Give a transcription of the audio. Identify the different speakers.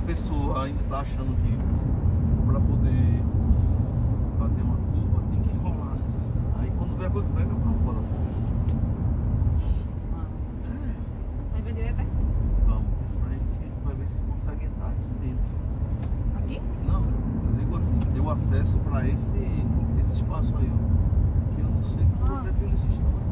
Speaker 1: pessoa ainda tá achando que pra poder fazer uma curva tem que enrolar assim. Aí quando vê a coisa, pega pra bola.
Speaker 2: Vai ver direto, é?
Speaker 1: Vamos de frente, vai ver se consegue entrar aqui dentro.
Speaker 2: Aqui?
Speaker 1: Não, eu digo assim, deu acesso pra esse espaço aí, ó. Que eu não sei que projeto eles estão.